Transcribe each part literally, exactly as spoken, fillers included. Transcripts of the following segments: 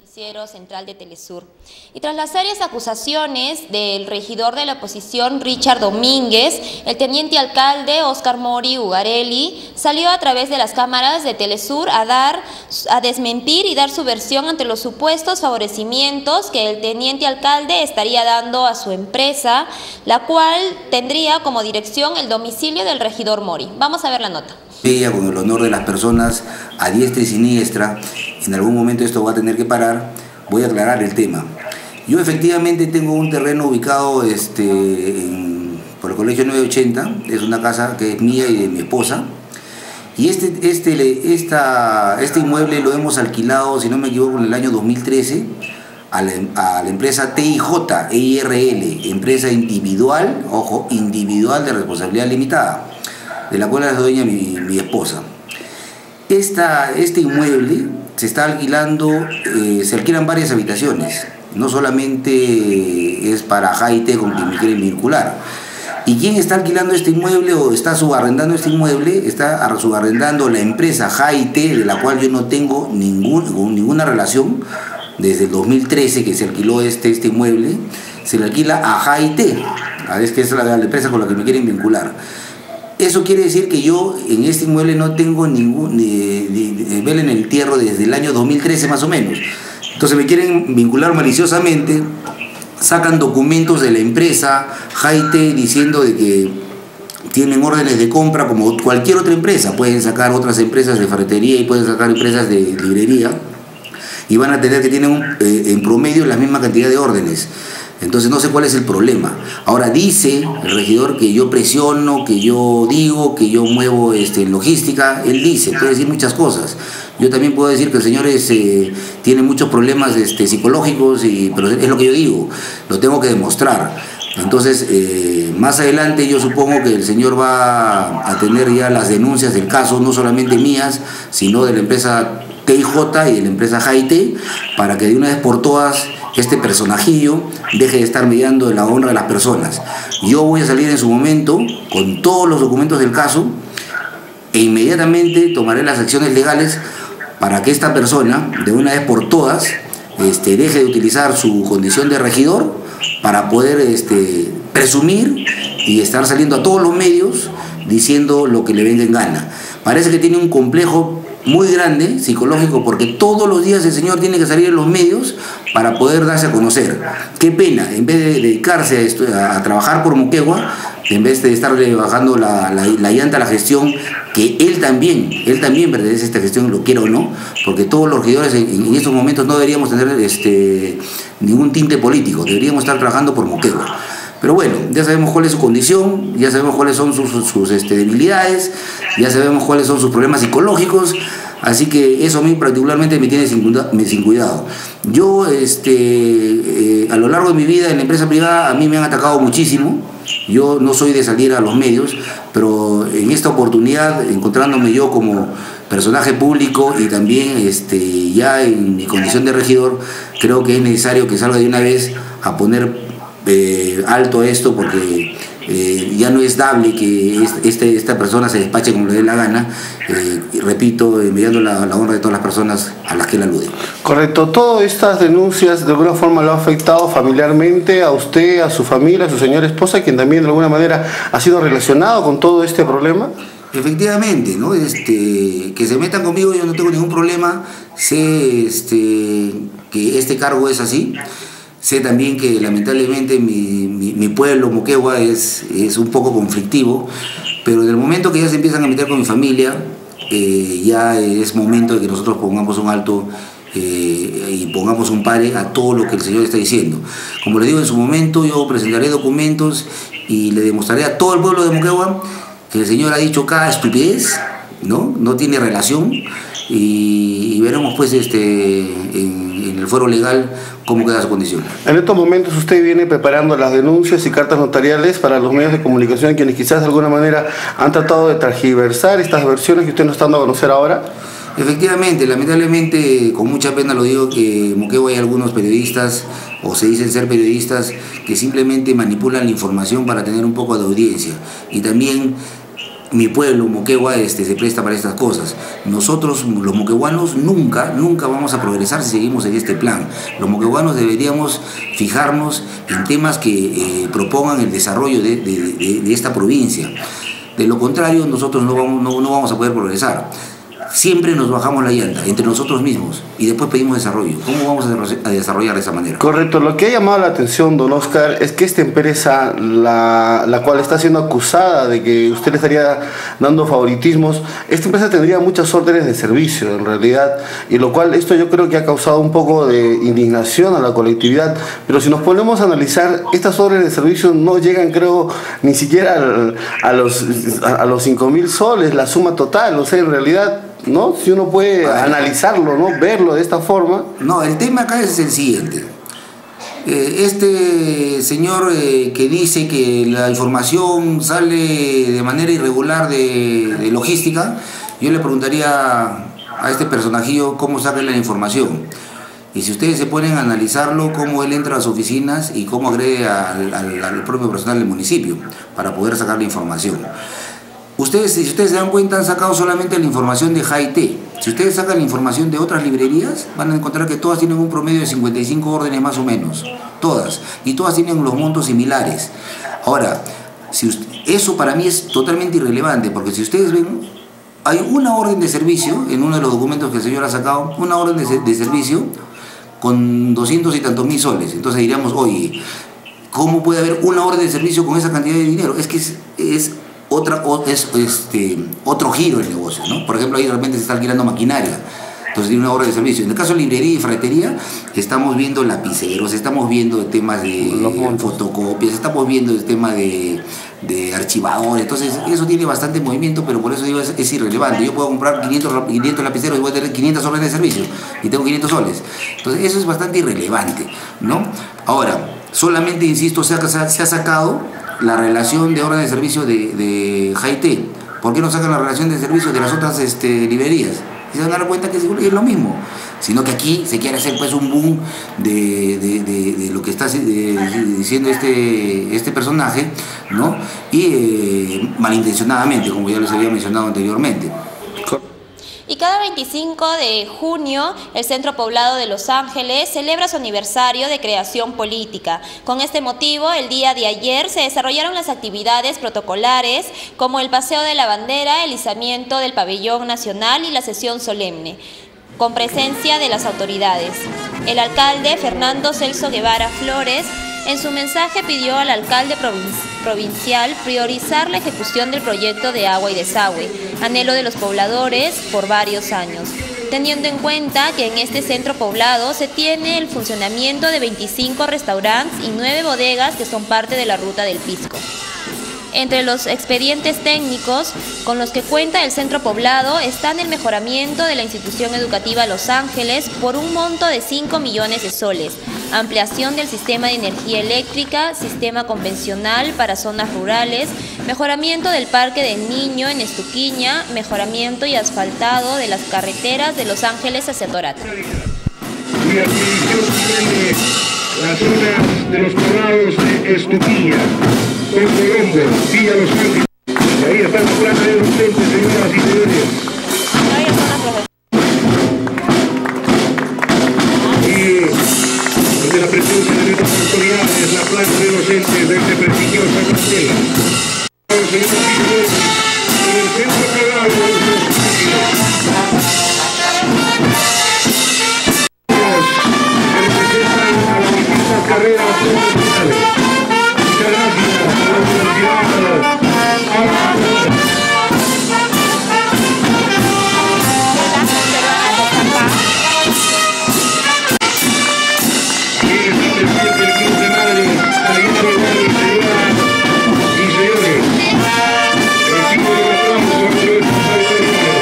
noticiero central de Telesur. Y tras las serias acusaciones del regidor de la oposición Richard Domínguez, el teniente alcalde Oscar Mori Ugarelli salió a través de las cámaras de Telesur a dar, a desmentir y dar su versión ante los supuestos favorecimientos que el teniente alcalde estaría dando a su empresa, la cual tendría como dirección el domicilio del regidor Mori. Vamos a ver la nota. Ella, con el honor de las personas a diestra y siniestra, en algún momento esto va a tener que parar, voy a aclarar el tema. Yo efectivamente tengo un terreno ubicado este, en, por el Colegio nueve ochenta, es una casa que es mía y de mi esposa, y este, este, esta, este inmueble lo hemos alquilado, si no me equivoco, en el año dos mil trece, a la, a la empresa T I J E I R L, empresa individual, ojo, individual de responsabilidad limitada, de la cual es dueña mi, mi esposa. Esta, este inmueble se está alquilando, eh, se alquilan varias habitaciones, no solamente es para Jaite con quien me quieren vincular. ¿Y quién está alquilando este inmueble o está subarrendando este inmueble? Está subarrendando la empresa Jaite, de la cual yo no tengo ningún, ninguna relación. Desde el dos mil trece que se alquiló este, este inmueble, se le alquila a Jaite, es que es la, la empresa con la que me quieren vincular. Eso quiere decir que yo en este inmueble no tengo ningún ni, ni, ni vela en el entierro desde el año dos mil trece más o menos. Entonces me quieren vincular maliciosamente, sacan documentos de la empresa Jaite diciendo de que tienen órdenes de compra como cualquier otra empresa. Pueden sacar otras empresas de ferretería y pueden sacar empresas de librería y van a tener que tienen un, eh, en promedio la misma cantidad de órdenes. Entonces no sé cuál es el problema. Ahora dice el regidor que yo presiono, que yo digo, que yo muevo este, logística. Él dice, puede decir muchas cosas. Yo también puedo decir que el señor es, eh, tiene muchos problemas este, psicológicos, y, pero es lo que yo digo, lo tengo que demostrar. Entonces, eh, más adelante yo supongo que el señor va a tener ya las denuncias del caso, no solamente mías, sino de la empresa T I J y de la empresa Jaite, para que de una vez por todas este personajillo deje de estar mediando en la honra de las personas. Yo voy a salir en su momento con todos los documentos del caso e inmediatamente tomaré las acciones legales para que esta persona de una vez por todas este, deje de utilizar su condición de regidor para poder este, presumir y estar saliendo a todos los medios diciendo lo que le venga en gana. Parece que tiene un complejo muy grande, psicológico, porque todos los días el señor tiene que salir en los medios para poder darse a conocer. Qué pena, en vez de dedicarse a, esto, a trabajar por Moquegua, en vez de estarle bajando la, la, la llanta a la gestión, que él también, él también pertenece a esta gestión, lo quiera o no, porque todos los regidores en, en estos momentos no deberíamos tener este, ningún tinte político, deberíamos estar trabajando por Moquegua. Pero bueno, ya sabemos cuál es su condición, ya sabemos cuáles son sus, sus, sus este, debilidades, ya sabemos cuáles son sus problemas psicológicos, así que eso a mí particularmente me tiene sin, sin cuidado. Yo, este, eh, a lo largo de mi vida en la empresa privada, a mí me han atacado muchísimo. Yo no soy de salir a los medios, pero en esta oportunidad, encontrándome yo como personaje público y también este, ya en mi condición de regidor, creo que es necesario que salga de una vez a poner Eh, alto esto, porque eh, ya no es dable que este, esta persona se despache como le dé la gana, eh, y repito, enviando la, la honra de todas las personas a las que él alude. Correcto. ¿Todas estas denuncias de alguna forma lo ha afectado familiarmente a usted, a su familia, a su señora esposa, quien también de alguna manera ha sido relacionado con todo este problema? Efectivamente, ¿no? Este, que se metan conmigo, yo no tengo ningún problema. Sé este, que este cargo es así. Sé también que lamentablemente mi, mi, mi pueblo, Moquegua, es, es un poco conflictivo, pero en el momento que ya se empiezan a meter con mi familia, eh, ya es momento de que nosotros pongamos un alto eh, y pongamos un pare a todo lo que el señor está diciendo. Como le digo, en su momento yo presentaré documentos y le demostraré a todo el pueblo de Moquegua que el señor ha dicho cada estupidez, ¿no? No tiene relación, y, y veremos pues este, en, en el foro legal cómo queda su condición. En estos momentos usted viene preparando las denuncias y cartas notariales para los medios de comunicación, quienes quizás de alguna manera han tratado de tergiversar estas versiones que usted nos está dando a conocer ahora. Efectivamente, lamentablemente, con mucha pena lo digo, que en Moquegua hay algunos periodistas, o se dicen ser periodistas, que simplemente manipulan la información para tener un poco de audiencia. Y también mi pueblo, Moquegua, este, se presta para estas cosas. Nosotros, los moqueguanos, nunca, nunca vamos a progresar si seguimos en este plan. Los moqueguanos deberíamos fijarnos en temas que eh, propongan el desarrollo de, de, de, de esta provincia. De lo contrario, nosotros no vamos, no, no vamos a poder progresar. Siempre nos bajamos la llanta entre nosotros mismos y después pedimos desarrollo. ¿Cómo vamos a desarrollar de esa manera? Correcto. Lo que ha llamado la atención, don Oscar, es que esta empresa, la, la cual está siendo acusada de que usted le estaría dando favoritismos, esta empresa tendría muchas órdenes de servicio en realidad, y lo cual esto yo creo que ha causado un poco de indignación a la colectividad. Pero si nos ponemos a analizar, estas órdenes de servicio no llegan, creo, ni siquiera al, a los a los cinco mil soles, la suma total. O sea, en realidad, ¿no? Si uno puede analizarlo, ¿no? Verlo de esta forma. No, el tema acá es el siguiente. Eh, este señor eh, que dice que la información sale de manera irregular de, de logística, yo le preguntaría a este personajillo cómo saca la información. Y si ustedes se ponen a analizarlo, cómo él entra a las oficinas y cómo agrede al, al, al propio personal del municipio para poder sacar la información. Ustedes, si ustedes se dan cuenta, han sacado solamente la información de Jaité. Si ustedes sacan la información de otras librerías, van a encontrar que todas tienen un promedio de cincuenta y cinco órdenes más o menos. Todas. Y todas tienen los montos similares. Ahora, si usted, eso para mí es totalmente irrelevante, porque si ustedes ven, hay una orden de servicio, en uno de los documentos que el señor ha sacado, una orden de, de servicio con doscientos y tantos mil soles. Entonces diríamos, oye, ¿cómo puede haber una orden de servicio con esa cantidad de dinero? Es que es... es Otra, es este, otro giro del negocio, ¿no? Por ejemplo, ahí de repente se está alquilando maquinaria, entonces tiene una hora de servicio. En el caso de librería y ferretería, estamos viendo lapiceros, estamos viendo temas de fotocopias, estamos viendo el tema de, de archivadores. Entonces eso tiene bastante movimiento, pero por eso digo, es, es irrelevante. Yo puedo comprar quinientos, quinientos lapiceros y voy a tener quinientas soles de servicio y tengo quinientos soles. Entonces eso es bastante irrelevante, ¿no? Ahora, solamente, insisto, se ha, se ha sacado la relación de orden de servicio de, de Jaité. ¿Por qué no sacan la relación de servicio de las otras este, librerías? Y se van a dar cuenta que es lo mismo. Sino que aquí se quiere hacer pues un boom de, de, de, de lo que está de, diciendo este, este personaje, ¿no? Y eh, malintencionadamente, como ya les había mencionado anteriormente. Y cada veinticinco de junio, el Centro Poblado de Los Ángeles celebra su aniversario de creación política. Con este motivo, el día de ayer se desarrollaron las actividades protocolares como el paseo de la bandera, el izamiento del pabellón nacional y la sesión solemne, con presencia de las autoridades. El alcalde Fernando Celso Guevara Flores, en su mensaje, pidió al alcalde provincial priorizar la ejecución del proyecto de agua y desagüe, anhelo de los pobladores por varios años, teniendo en cuenta que en este centro poblado se tiene el funcionamiento de veinticinco restaurantes y nueve bodegas que son parte de la ruta del Pisco. Entre los expedientes técnicos con los que cuenta el centro poblado están el mejoramiento de la institución educativa Los Ángeles por un monto de cinco millones de soles, ampliación del sistema de energía eléctrica, sistema convencional para zonas rurales, mejoramiento del Parque del Niño en Estuquiña, mejoramiento y asfaltado de las carreteras de Los Ángeles hacia Torata. La zona de los poblados de Estuquiña, con Colombo, Villa Los Ángeles. Y ahí está la plaza de los Docentes, señoras y señores. Y donde la presencia de nuestras autoridades, la plaza de docentes de este prestigioso plantel. Señoras y señores, en el centro poblado de los carreras profesionales. Muchas gracias a la Universidad y el presidente del Club de Madres, Alejandro Guardi, señoras y señores, el equipo de los tramos a nuestras autoridades.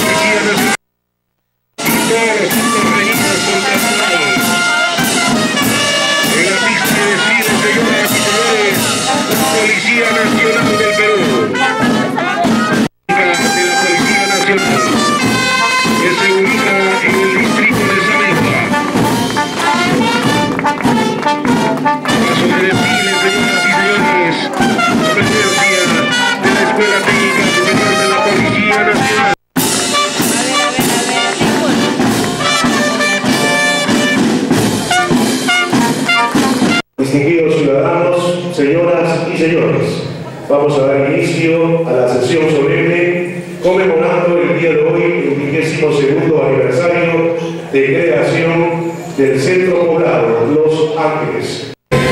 Distinguidos ciudadanos, señoras y señores, vamos a dar inicio a la sesión solemne conmemorando el día de hoy el vigésimo segundo aniversario de creación del Centro Poblado Los Ángeles.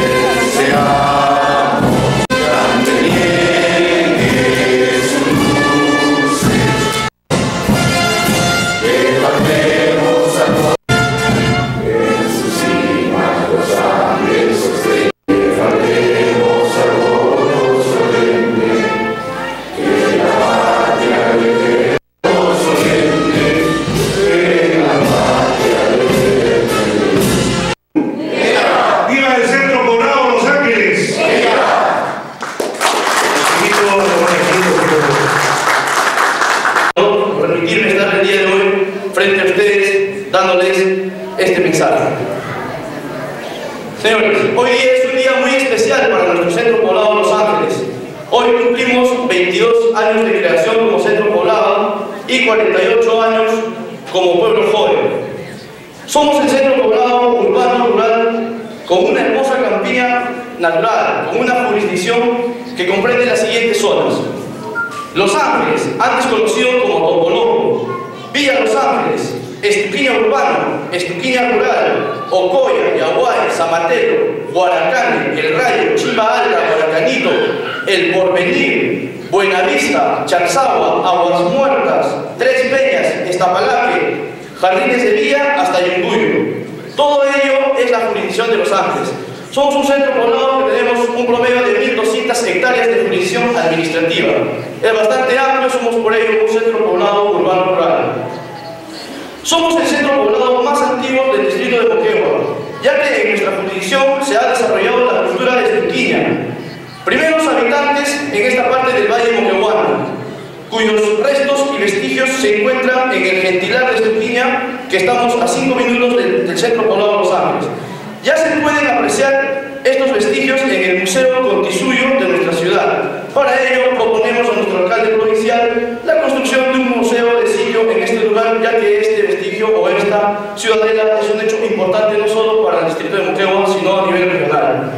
Permitirme estar el día de hoy frente a ustedes dándoles este mensaje. Señores, hoy día es un día muy especial para nuestro Centro Poblado Los Ángeles. Hoy cumplimos veintidós años de creación como Centro Poblado y cuarenta y ocho años como pueblo joven. Somos el Centro Poblado urbano rural con una hermosa campiña natural, con una jurisdicción que comprende las siguientes zonas: Los Ángeles, antes conocido como Topolombo, Villa Los Ángeles, Estuquiña Urbano, Estuquiña Rural, Ocoya, Yaguay, San Mateo, Guaracán, El Rayo, Chimba Alta, Guaracanito, El Porvenir, Buenavista, Charzagua, Aguas Muertas, Tres Peñas, Iztapalaque, Jardines de Villa hasta Yunguyo. Todo ello es la jurisdicción de Los Ángeles. Somos un centro poblado que tenemos un promedio de mil doscientas hectáreas de jurisdicción administrativa. Es bastante amplio, somos por ello un centro poblado urbano rural. Somos el centro poblado más antiguo del distrito de Moquegua, ya que en nuestra jurisdicción se ha desarrollado la cultura de Estuquiña. Primeros habitantes en esta parte del Valle Moqueguano, cuyos restos y vestigios se encuentran en el gentilar de Estuquiña, que estamos a cinco minutos del, del centro poblado de Los Ángeles. Ya se pueden apreciar estos vestigios en el Museo Contisuyo de nuestra ciudad. Para ello proponemos a nuestro alcalde provincial la construcción de un museo de sitio en este lugar, ya que este vestigio o esta ciudadela es un hecho importante no solo para el distrito de Moquegua, sino a nivel regional.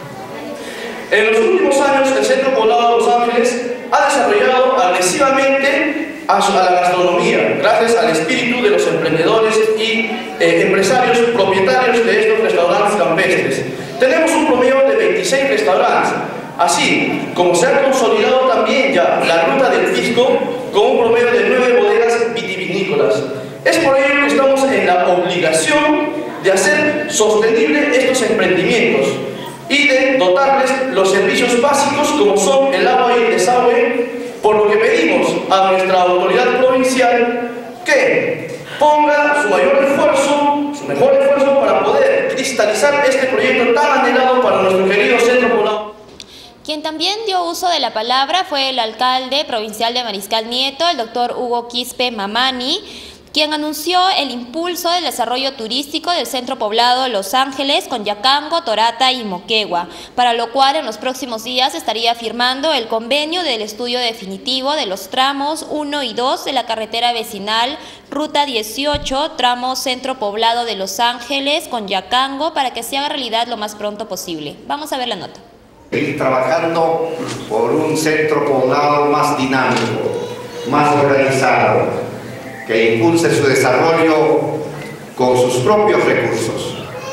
En los últimos años, el Centro Poblado de Los Ángeles ha desarrollado agresivamente a la gastronomía, gracias al espíritu de los emprendedores y eh, empresarios propietarios de estos restaurantes campestres. Tenemos un promedio de veintiséis restaurantes, así como se ha consolidado también ya la ruta del pisco con un promedio de nueve bodegas vitivinícolas. Es por ello que estamos en la obligación de hacer sostenible estos emprendimientos y de dotarles los servicios básicos como son el agua y el desagüe, por lo que pedimos a nuestra autoridad provincial que ponga su mayor esfuerzo, su mejor esfuerzo para poder cristalizar este proyecto tan anhelado para nuestro querido centro poblado. Quien también dio uso de la palabra fue el alcalde provincial de Mariscal Nieto, el doctor Hugo Quispe Mamani, quien anunció el impulso del desarrollo turístico del centro poblado Los Ángeles con Yacango, Torata y Moquegua, para lo cual en los próximos días estaría firmando el convenio del estudio definitivo de los tramos uno y dos de la carretera vecinal Ruta dieciocho, tramo centro poblado de Los Ángeles con Yacango, para que se haga realidad lo más pronto posible. Vamos a ver la nota. Ir trabajando por un centro poblado más dinámico, más organizado, que impulse su desarrollo con sus propios recursos.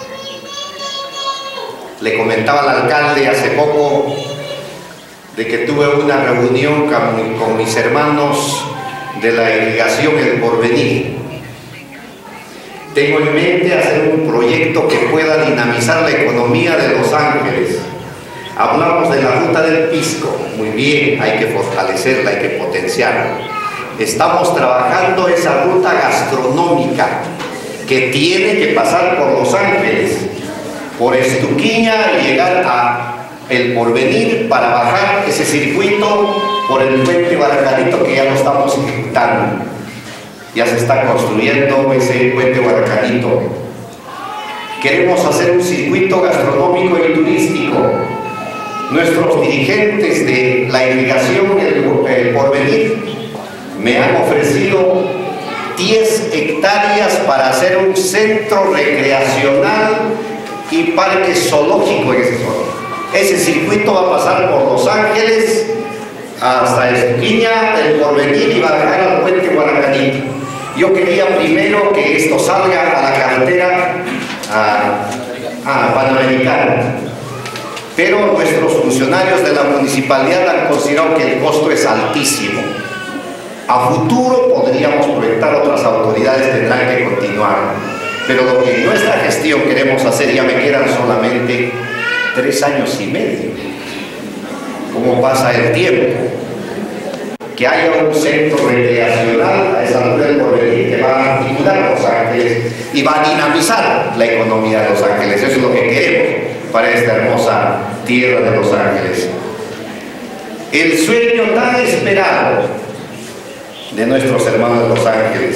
Le comentaba al alcalde hace poco de que tuve una reunión con, con mis hermanos de la irrigación El Porvenir. Tengo en mente hacer un proyecto que pueda dinamizar la economía de Los Ángeles. Hablamos de la ruta del pisco, muy bien, hay que fortalecerla, hay que potenciarla. estamos trabajando esa ruta gastronómica que tiene que pasar por Los Ángeles, por Estuquiña y llegar a El Porvenir para bajar ese circuito por el puente Baracanito, que ya lo estamos ejecutando. Ya se está construyendo ese puente Baracanito. Queremos hacer un circuito gastronómico y turístico. Nuestros dirigentes de la irrigación El, el Porvenir me han ofrecido diez hectáreas para hacer un centro recreacional y parque zoológico en ese zona. Ese circuito va a pasar por Los Ángeles hasta Estuquiña, El Porvenir y va a bajar al puente Guaracanito. Yo quería primero que esto salga a la carretera a, a Panamericana, pero nuestros funcionarios de la municipalidad han considerado que el costo es altísimo. A futuro podríamos proyectar, otras autoridades tendrán que continuar, pero lo que en nuestra gestión queremos hacer, ya me quedan solamente tres años y medio. ¿Cómo pasa el tiempo? Que haya un centro recreacional a esa altura del Porvenir que va a articular Los Ángeles y va a dinamizar la economía de Los Ángeles. Eso es lo que queremos para esta hermosa tierra de Los Ángeles. El sueño tan esperado de nuestros hermanos de Los Ángeles.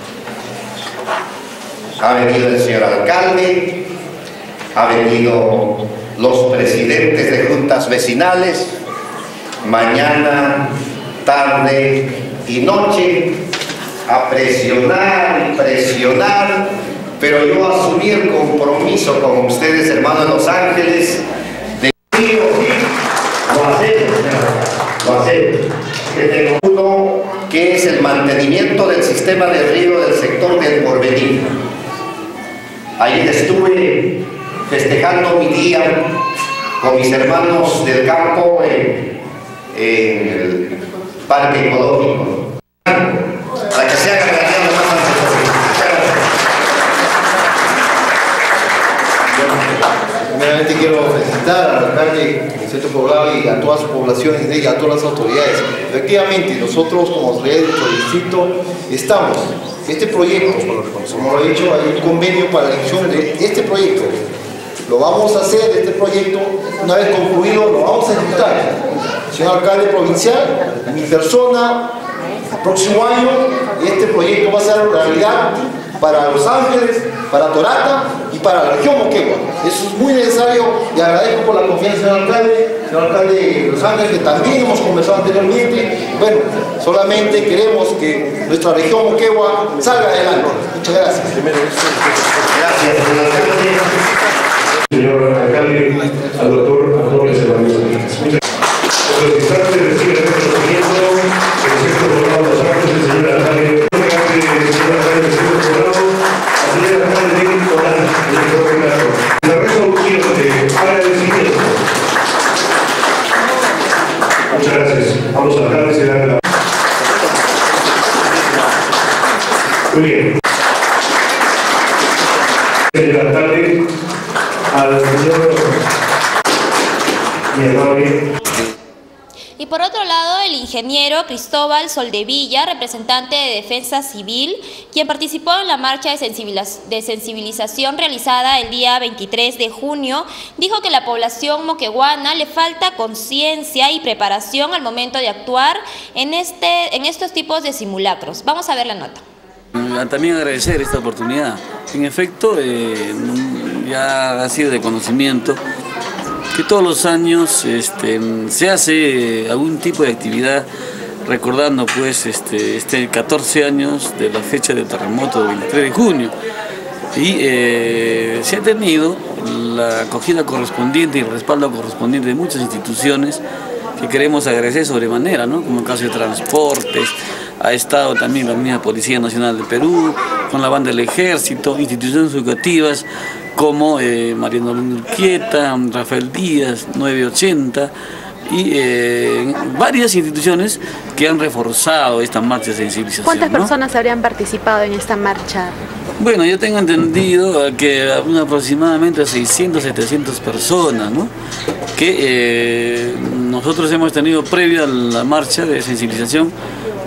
Ha venido el señor alcalde, ha venido los presidentes de juntas vecinales, mañana, tarde y noche, a presionar y presionar, pero yo asumí el compromiso con ustedes, hermanos de Los Ángeles, de sí o sí, lo hacemos, lo hacemos. Que tengo uno, que es el mantenimiento del sistema de riego del sector del Porvenir. Ahí estuve festejando mi día con mis hermanos del campo en, en el parque ecológico, para que se haga realidad lo más antes posible. Primeramente quiero felicitar al alcalde del centro poblado y a toda su población y a todas las autoridades. Efectivamente, nosotros como autoridades del distrito estamos, este proyecto, como lo he dicho, hay un convenio para la ejecución de este proyecto. Lo vamos a hacer, este proyecto, una vez concluido, lo vamos a ejecutar. Señor alcalde provincial, mi persona, el próximo año, este proyecto va a ser realidad para Los Ángeles, para Torata y para la región Moquegua. Eso es muy necesario y agradezco por la confianza, señor alcalde, señor alcalde de Los Ángeles, que también hemos conversado anteriormente. Bueno, solamente queremos que nuestra región Moquegua salga adelante. Muchas gracias. Gracias, señor alcalde. Señor alcalde, al doctor Antonio Cervantes. Por los instantes recibe el reconocimiento del centro poblado Los Ángeles, el señor alcalde, el señor alcalde del centro poblado, al señor alcalde de Nicolás, el doctor Renato. La resolución de agradecimiento. Muchas gracias. Vamos al alcalde, se da la. Muy bien. Señor alcalde, al señor mi hermano. Y por otro lado, el ingeniero Cristóbal Soldevilla, representante de Defensa Civil, quien participó en la marcha de sensibilización realizada el día veintitrés de junio, dijo que la población moqueguana le falta conciencia y preparación al momento de actuar en, este, en estos tipos de simulacros. Vamos a ver la nota. También agradecer esta oportunidad. En efecto, eh, ya ha sido de conocimiento que todos los años este, se hace algún tipo de actividad recordando pues este, este catorce años de la fecha del terremoto del veintitrés de junio y eh, se ha tenido la acogida correspondiente y el respaldo correspondiente de muchas instituciones que queremos agradecer sobremanera, ¿no? Como el caso de transportes, ha estado también la misma Policía Nacional de Perú, con la banda del Ejército, instituciones educativas como eh, Mariano Urquieta, Rafael Díaz, nueve ochenta y eh, varias instituciones que han reforzado esta marcha de sensibilización. ¿Cuántas ¿no? personas habrían participado en esta marcha? Bueno, yo tengo entendido que aproximadamente seiscientas, setecientas personas, ¿no? Que eh, nosotros hemos tenido previo a la marcha de sensibilización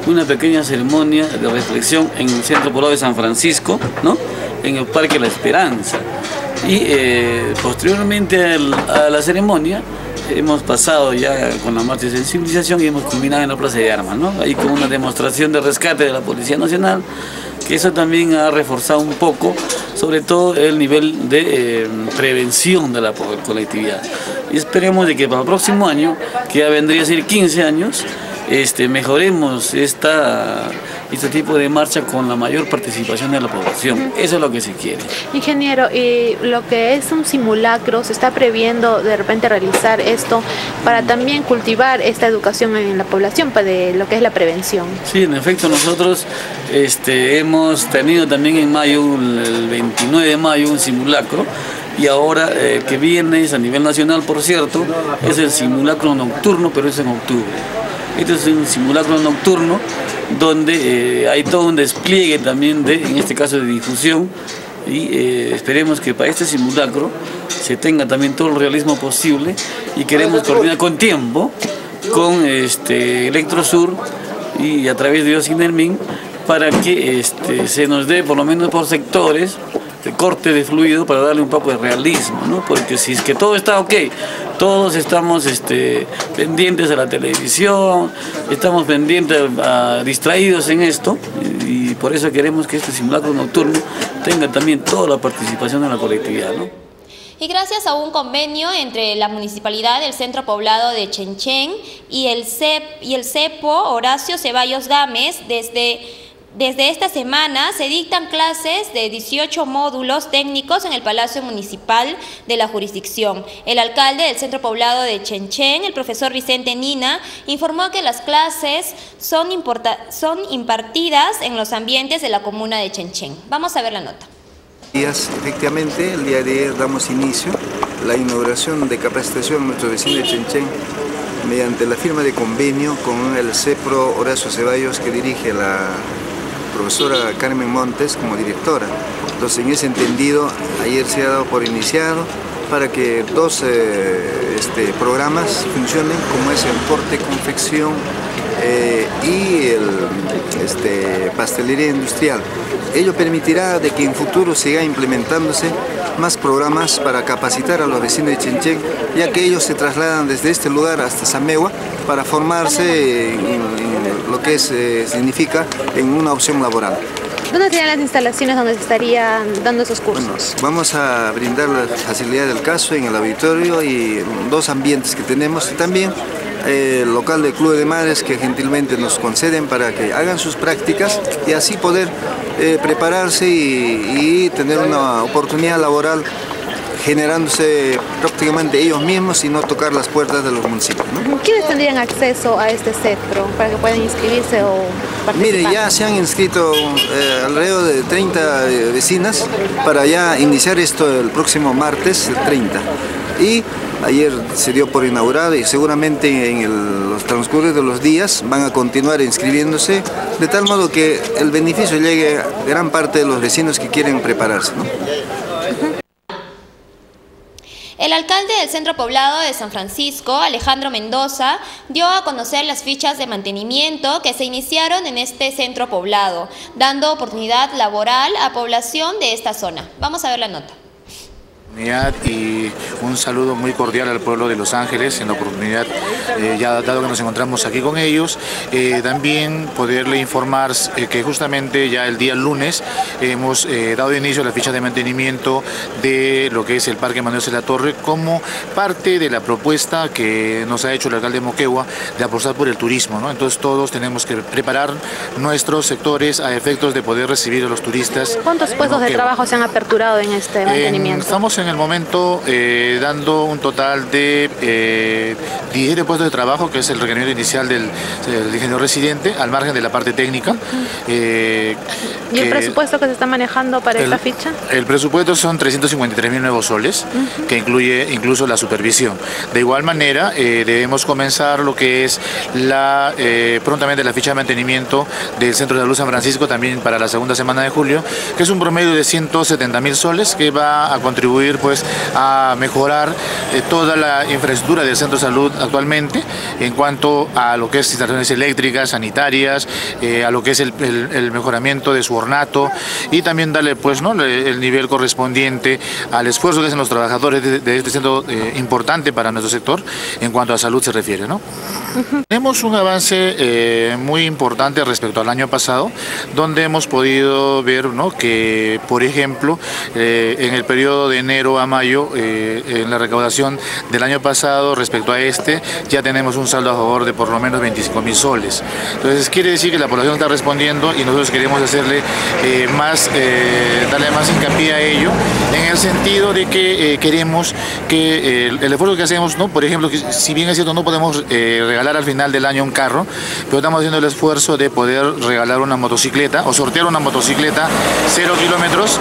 una pequeña ceremonia de reflexión en el Centro Poblado de San Francisco, ¿no?, en el Parque La Esperanza. Y eh, posteriormente al, a la ceremonia hemos pasado ya con la marcha de sensibilización y hemos culminado en la Plaza de Armas, ¿no?, ahí con una demostración de rescate de la Policía Nacional, que eso también ha reforzado un poco, sobre todo el nivel de eh, prevención de la colectividad. Y esperemos de que para el próximo año, que ya vendría a ser quince años, este, mejoremos esta, este tipo de marcha con la mayor participación de la población. Eso es lo que se quiere. Ingeniero, y lo que es un simulacro, ¿se está previendo de repente realizar esto para también cultivar esta educación en la población, para de lo que es la prevención? Sí, en efecto, nosotros este, hemos tenido también en mayo, el veintinueve de mayo, un simulacro. Y ahora eh, que viene, es a nivel nacional, por cierto, es el simulacro nocturno, pero es en octubre. Este es un simulacro nocturno donde eh, hay todo un despliegue también de, en este caso, de difusión, y eh, esperemos que para este simulacro se tenga también todo el realismo posible, y queremos coordinar con tiempo con este, Electrosur y a través de Ocinermin para que este, se nos dé por lo menos por sectores de corte de fluido, para darle un poco de realismo, ¿no? Porque si es que todo está ok, todos estamos este, pendientes de la televisión, estamos pendientes, uh, distraídos en esto, y, y por eso queremos que este simulacro nocturno tenga también toda la participación de la colectividad, ¿no? Y gracias a un convenio entre la Municipalidad del Centro Poblado de Chenchen y el C E P, y el CEPO Horacio Ceballos Gámez, desde... Desde esta semana se dictan clases de dieciocho módulos técnicos en el Palacio Municipal de la jurisdicción. El alcalde del Centro Poblado de Chenchen, el profesor Vicente Nina, informó que las clases son, son impartidas en los ambientes de la comuna de Chenchen. Vamos a ver la nota. Efectivamente, el día de ayer damos inicio a la inauguración de capacitación de nuestro vecino de Chenchen mediante la firma de convenio con el CEPRO Horacio Ceballos, que dirige la profesora Carmen Montes como directora. Entonces, en ese entendido, ayer se ha dado por iniciado para que dos eh, este, programas funcionen, como es el corte, confección eh, y el este, pastelería industrial. Ello permitirá de que en futuro siga implementándose más programas para capacitar a los vecinos de Chenchen, ya que ellos se trasladan desde este lugar hasta Samegua para formarse en, en lo que es, eh, significa en una opción laboral. ¿Dónde serían las instalaciones donde se estarían dando esos cursos? Bueno, vamos a brindar la facilidad del caso en el auditorio y dos ambientes que tenemos, y también eh, el local del Club de Madres, que gentilmente nos conceden para que hagan sus prácticas y así poder eh, prepararse y, y tener una oportunidad laboral, generándose prácticamente ellos mismos y no tocar las puertas de los municipios, ¿no? ¿Quiénes tendrían acceso a este CEPRO para que puedan inscribirse o participar? Mire, ya se han inscrito eh, alrededor de treinta eh, vecinas para ya iniciar esto el próximo martes treinta. Y ayer se dio por inaugurado y seguramente en el, los transcurso de los días van a continuar inscribiéndose, de tal modo que el beneficio llegue a gran parte de los vecinos que quieren prepararse, ¿no? El alcalde del Centro Poblado de San Francisco, Alejandro Mendoza, dio a conocer las fichas de mantenimiento que se iniciaron en este centro poblado, dando oportunidad laboral a población de esta zona. Vamos a ver la nota. Y un saludo muy cordial al pueblo de Los Ángeles en la oportunidad, eh, ya dado que nos encontramos aquí con ellos, eh, también poderle informar eh, que justamente ya el día lunes hemos eh, dado inicio a la ficha de mantenimiento de lo que es el Parque Manuel C. La Torre, como parte de la propuesta que nos ha hecho el alcalde de Moquegua de apostar por el turismo, ¿no? Entonces todos tenemos que preparar nuestros sectores a efectos de poder recibir a los turistas. ¿Cuántos puestos de trabajo se han aperturado en este mantenimiento? Eh, estamos en en el momento eh, dando un total de eh, diecisiete puestos de trabajo, que es el requerimiento inicial del, del ingeniero residente, al margen de la parte técnica. Eh, ¿Y el presupuesto que se está manejando para el, esta ficha? El presupuesto son trescientos cincuenta y tres mil nuevos soles, uh-huh. que incluye incluso la supervisión. De igual manera, eh, debemos comenzar lo que es la eh, prontamente la ficha de mantenimiento del Centro de Salud San Francisco, también para la segunda semana de julio, que es un promedio de ciento setenta mil soles, que va a contribuir contribuir pues a mejorar eh, toda la infraestructura del centro de salud actualmente en cuanto a lo que es instalaciones eléctricas, sanitarias, eh, a lo que es el, el, el mejoramiento de su ornato y también darle pues no el nivel correspondiente al esfuerzo que hacen los trabajadores de, de este centro eh, importante para nuestro sector en cuanto a salud se refiere, ¿no? Uh-huh. Tenemos un avance eh, muy importante respecto al año pasado, donde hemos podido ver, ¿no?, que, por ejemplo, eh, en el periodo de enero a mayo, eh, en la recaudación del año pasado respecto a este, ya tenemos un saldo a favor de por lo menos veinticinco mil soles. Entonces quiere decir que la población está respondiendo y nosotros queremos hacerle eh, más, eh, darle más hincapié a ello, en el sentido de que eh, queremos que eh, el esfuerzo que hacemos, ¿no?, por ejemplo, que si bien es cierto no podemos eh, regalar al final del año un carro, pero estamos haciendo el esfuerzo de poder regalar una motocicleta o sortear una motocicleta cero kilómetros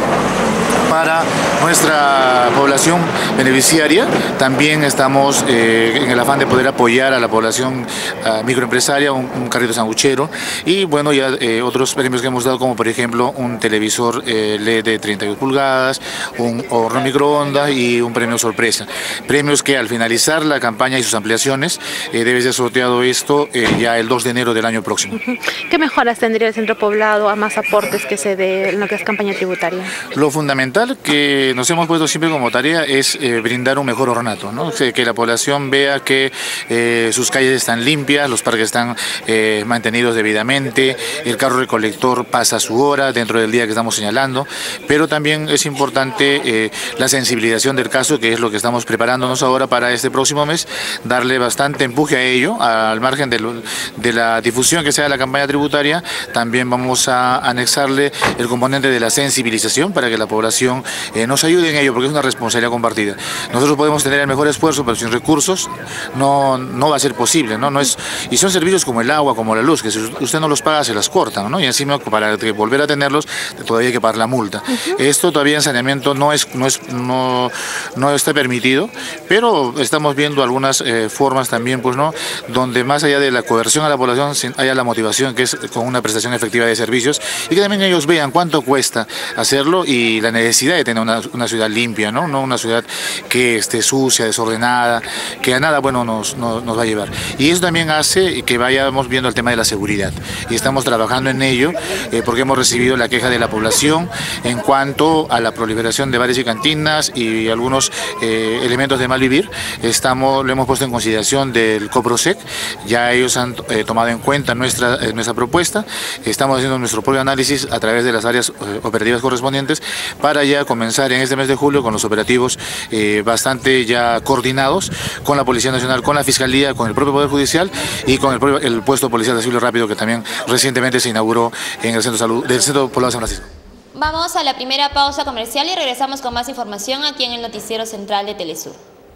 para nuestra población beneficiaria. También estamos eh, en el afán de poder apoyar a la población uh, microempresaria, un, un carrito sanguchero y bueno, ya eh, otros premios que hemos dado, como por ejemplo un televisor eh, L E D de treinta y dos pulgadas, un horno microondas y un premio sorpresa. Premios que al finalizar la campaña y sus ampliaciones eh, debe ser sorteado esto eh, ya el dos de enero del año próximo. ¿Qué mejoras tendría el centro poblado a más aportes que se dé en lo que es campaña tributaria? Lo fundamental que nos hemos puesto siempre como tarea es eh, brindar un mejor ornato, ¿no? Que, que la población vea que eh, sus calles están limpias, los parques están eh, mantenidos debidamente, el carro recolector pasa su hora dentro del día que estamos señalando, pero también es importante eh, la sensibilización del caso, que es lo que estamos preparándonos ahora para este próximo mes, darle bastante empuje a ello, al margen de, lo, de la difusión que sea de la campaña tributaria. También vamos a anexarle el componente de la sensibilización para que la población eh, nos ayude en ello, porque es una responsabilidad compartida. Nosotros podemos tener el mejor esfuerzo, pero sin recursos no, no va a ser posible, ¿no? No es, y son servicios como el agua, como la luz, que si usted no los paga se las cortan, ¿no? Y encima para que volver a tenerlos todavía hay que pagar la multa. Uh-huh. Esto todavía en saneamiento no, es, no, es, no, no está permitido, pero estamos viendo algunas eh, formas también, pues, ¿no?, donde más allá de la coerción a la población haya la motivación, que es con una prestación efectiva de servicios, y que también ellos vean cuánto cuesta hacerlo y la necesidad de tener una, una ciudad limpia, ¿no? No una ciudad que esté sucia, desordenada, que a nada bueno nos, nos, nos va a llevar. Y eso también hace que vayamos viendo el tema de la seguridad. Y estamos trabajando en ello eh, porque hemos recibido la queja de la población en cuanto a la proliferación de bares y cantinas y algunos eh, elementos de mal vivir. Estamos, lo hemos puesto en consideración del COPROSEC, ya ellos han eh, tomado en cuenta nuestra, eh, nuestra propuesta. Estamos haciendo nuestro propio análisis a través de las áreas eh, operativas correspondientes para ya comenzar en este mes de julio con los operativos eh, bastante ya coordinados con la Policía Nacional, con la Fiscalía, con el propio Poder Judicial y con el, propio, el puesto policial de auxilio rápido que también recientemente se inauguró en el Centro de Salud del Centro Poblado de San Francisco. Vamos a la primera pausa comercial y regresamos con más información aquí en el Noticiero Central de Telesur.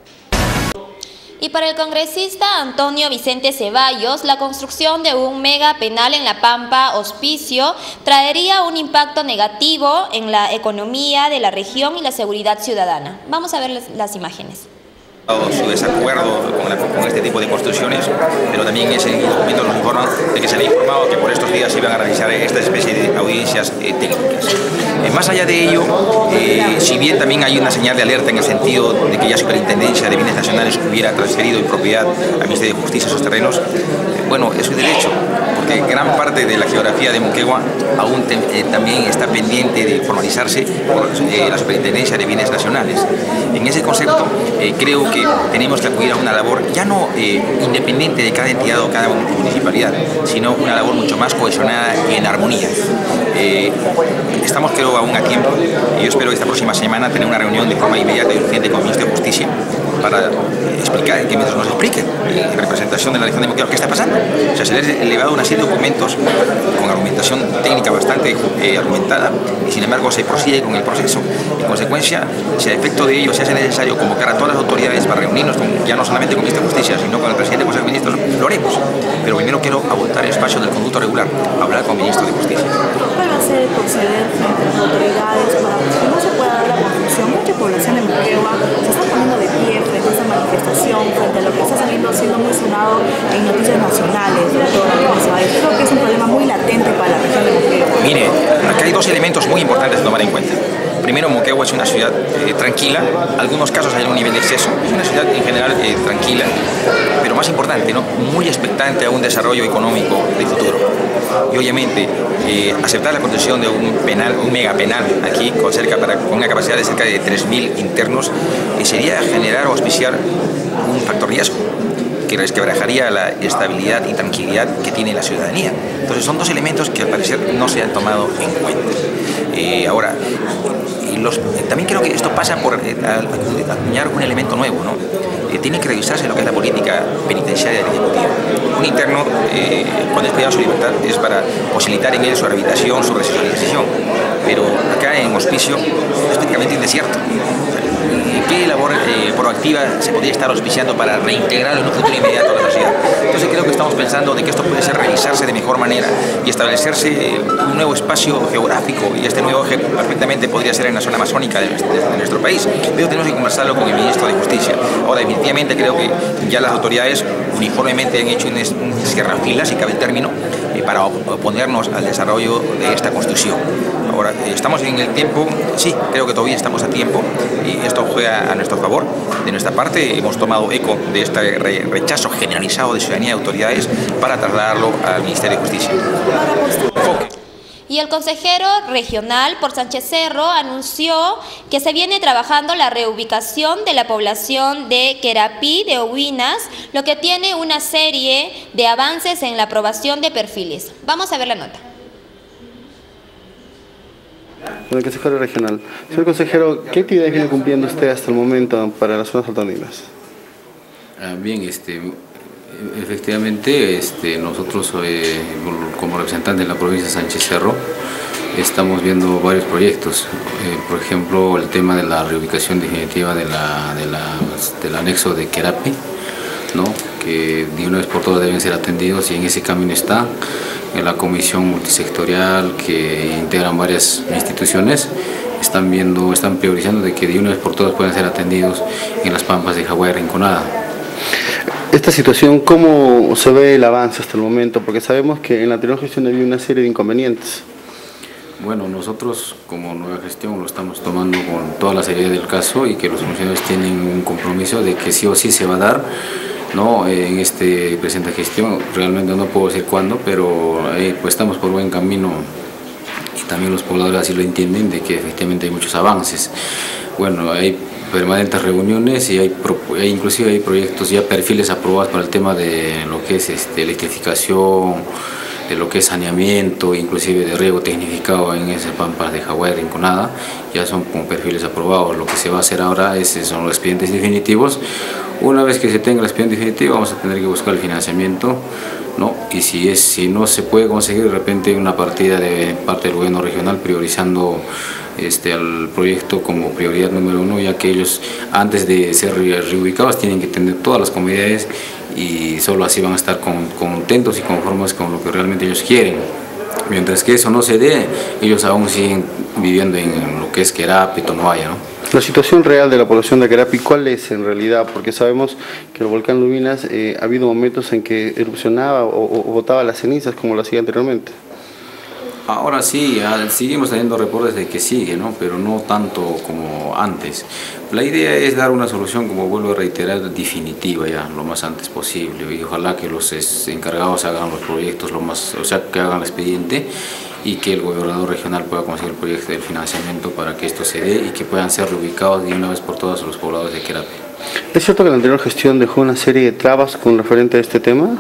Y para el congresista Antonio Vicente Ceballos, la construcción de un mega penal en La Pampa, Hospicio, traería un impacto negativo en la economía de la región y la seguridad ciudadana. Vamos a ver las, las imágenes. Su desacuerdo con, la, con este tipo de construcciones, pero también ese documento nos informa de que se le ha informado que por estos días se iban a realizar esta especie de audiencias eh, técnicas. Eh, más allá de ello, eh, si bien también hay una señal de alerta en el sentido de que ya Superintendencia de Bienes Nacionales hubiera transferido en propiedad al Ministerio de Justicia esos terrenos, eh, bueno, es un derecho, porque gran parte de la geografía de Moquegua aún te, eh, también está pendiente de formalizarse por eh, la Superintendencia de Bienes Nacionales. En ese concepto, eh, creo que tenemos que acudir a una labor ya no eh, independiente de cada entidad o cada municipalidad, sino una labor mucho más cohesionada y en armonía. Eh, estamos, creo, aún a tiempo y yo espero esta próxima semana tener una reunión de forma inmediata y urgente con el Ministro de Justicia para explicar, que mientras nos expliquen en representación de la región de Moquegua qué está pasando. O sea, se les ha elevado una serie de documentos con argumentación técnica bastante eh, argumentada y sin embargo se prosigue con el proceso. En consecuencia, si a efecto de ello se hace necesario convocar a todas las autoridades para reunirnos con, ya no solamente con el Ministro de Justicia, sino con el Presidente del Consejo de Ministros, lo haremos. Pero primero quiero agotar el espacio del conducto regular, hablar con el Ministro de Justicia. ¿Cuál va a ser el proceder frente a las autoridades para que no se pueda dar la construcción? Mucha población de Moquegua se está poniendo de pie frente a esta manifestación, frente a lo que está saliendo siendo muy sonado en noticias nacionales de toda la provincia. Creo que es un problema muy latente para la región de Moquegua. Mire, acá hay dos elementos muy importantes a tomar en cuenta. primero, Moquegua es una ciudad eh, tranquila, algunos casos hay un nivel de exceso, es una ciudad en general eh, tranquila, pero más importante, ¿no? Muy expectante a un desarrollo económico de futuro. Y obviamente, eh, aceptar la construcción de un penal, un mega penal aquí, con, cerca para, con una capacidad de cerca de tres mil internos, eh, sería generar o auspiciar un factor riesgo que resquebrajaría la estabilidad y tranquilidad que tiene la ciudadanía. Entonces son dos elementos que al parecer no se han tomado en cuenta. Eh, ahora, y los, también creo que esto pasa por eh, acuñar un elemento nuevo, ¿no? Eh, tiene que revisarse lo que es la política penitenciaria del Ejecutivo. Un interno, eh, cuando es privado de su libertad, es para posibilitar en él su rehabilitación, su resocialización. Pero acá en Hospicio es prácticamente un desierto. ¿Qué labor eh, proactiva se podría estar auspiciando para reintegrarlo en un futuro inmediato a la sociedad? Entonces creo que estamos pensando de que esto puede ser realizarse de mejor manera y establecerse un nuevo espacio geográfico, y este nuevo eje perfectamente podría ser en la zona amazónica de nuestro, de nuestro país, pero tenemos que conversarlo con el ministro de Justicia. Ahora, definitivamente creo que ya las autoridades uniformemente han hecho un, un cierrafilas, si cabe el término, eh, para oponernos al desarrollo de esta construcción. Ahora, eh, estamos en el tiempo, sí, creo que todavía estamos a tiempo, y esto juega a nuestro favor. De nuestra parte hemos tomado eco de este re rechazo generalizado de ciudadanía y autoridades para trasladarlo al Ministerio de Justicia. Y el consejero regional por Sánchez Cerro anunció que se viene trabajando la reubicación de la población de Querapí de Huinas, lo que tiene una serie de avances en la aprobación de perfiles. Vamos a ver la nota. El consejero regional. Señor consejero, ¿qué actividades viene cumpliendo usted hasta el momento para las zonas altoandinas? Ah, bien, este, efectivamente, este, nosotros eh, como representantes de la provincia de Sánchez Cerro estamos viendo varios proyectos. Eh, por ejemplo, el tema de la reubicación definitiva de la, de la, del anexo de Querapí, ¿no? Que de una vez por todas deben ser atendidos, y en ese camino está en la comisión multisectorial que integran varias instituciones. Están viendo, están priorizando de que de una vez por todas puedan ser atendidos en las pampas de Jaguar Rinconada. Esta situación, ¿cómo se ve el avance hasta el momento? Porque sabemos que en la anterior gestión había una serie de inconvenientes. Bueno, nosotros como nueva gestión lo estamos tomando con toda la seriedad del caso, y que los funcionarios tienen un compromiso de que sí o sí se va a dar, ¿no? En este presente gestión. Realmente no puedo decir cuándo, pero eh, pues estamos por buen camino, y también los pobladores así lo entienden, de que efectivamente hay muchos avances. Bueno, hay permanentes reuniones, y hay, hay inclusive hay proyectos ya, perfiles aprobados para el tema de lo que es este, electrificación, de lo que es saneamiento, inclusive de riego tecnificado en esas pampas de Jaguar Rinconada, ya son con perfiles aprobados. Lo que se va a hacer ahora es, son los expedientes definitivos. Una vez que se tenga el expediente definitivo, vamos a tener que buscar el financiamiento, ¿no? Y si, es, si no se puede conseguir, de repente una partida de parte del gobierno regional priorizando este, al proyecto como prioridad número uno, ya que ellos antes de ser reubicados tienen que tener todas las comodidades, y solo así van a estar con, contentos y conformes con lo que realmente ellos quieren. Mientras que eso no se dé, ellos aún siguen viviendo en lo que es Querapí, Tonoaya, ¿no? La situación real de la población de Querapí, ¿cuál es en realidad? Porque sabemos que el volcán Lubinas eh, ha habido momentos en que erupcionaba o, o botaba las cenizas como lo hacía anteriormente. Ahora sí, seguimos teniendo reportes de que sigue, ¿no? Pero no tanto como antes. La idea es dar una solución, como vuelvo a reiterar, definitiva ya, lo más antes posible, y ojalá que los encargados hagan los proyectos, lo más, o sea, que hagan el expediente, y que el gobernador regional pueda conseguir el proyecto del financiamiento para que esto se dé y que puedan ser reubicados de una vez por todas los pobladores de Querapí. ¿Es cierto que la anterior gestión dejó una serie de trabas con referente a este tema?